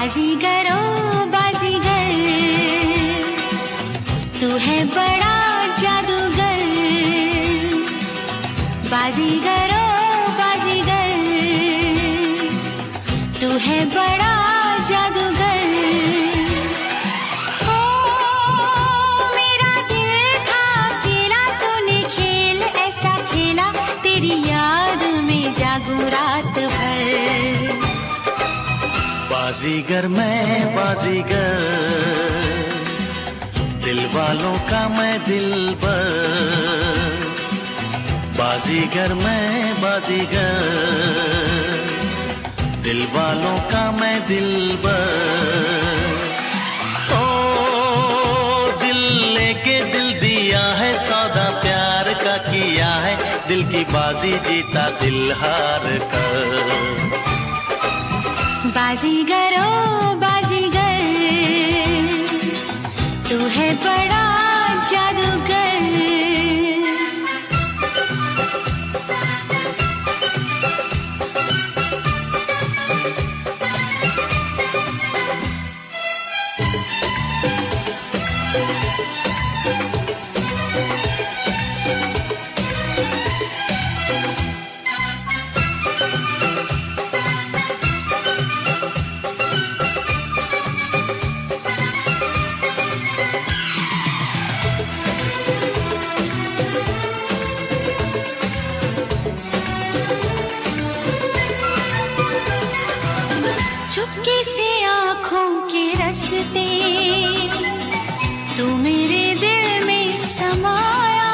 बाजीगर ओ बाजीगर, तू है बड़ा जादूगर। बाजीगर ओ बाजीगर, तू है बड़ा जादूगर। ओ मेरा दिल था अकेला, तूने खेल ऐसा खेला, तेरी याद में जागूं रात भर। बाजीगर मैं बाजीगर, दिल वालों का मैं दिलबर। बाजीगर मैं बाजीगर, दिल वालों का मैं दिलबर। ओ दिल लेके दिल दिया है, सौदा प्यार का किया है, दिल की बाजी जीता दिल हार कर। बाजीगर ओ बाजीगर, तू है बड़ा जादूगर। चुपके से आँखों के रस्ते, तू मेरे दिल में समाया,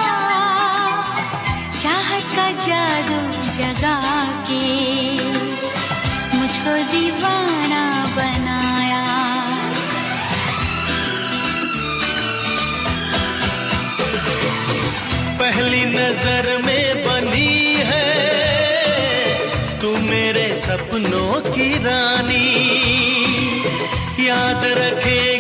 चाहत का जादू जगा के मुझको दीवाना बनाया। पहली नजर में बनी है तू मेरे सपनों की रानी, याद रखे